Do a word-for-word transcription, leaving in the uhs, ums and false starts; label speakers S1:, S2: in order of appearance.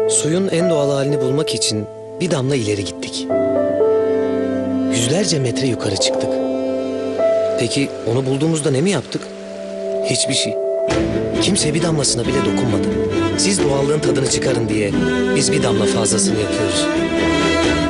S1: Suyun en doğal halini bulmak için bir damla ileri gittik. Yüzlerce metre yukarı çıktık. Peki onu bulduğumuzda ne mi yaptık? Hiçbir şey. Kimse bir damlasına bile dokunmadı. Siz doğallığın tadını çıkarın diye biz bir damla fazlasını yapıyoruz.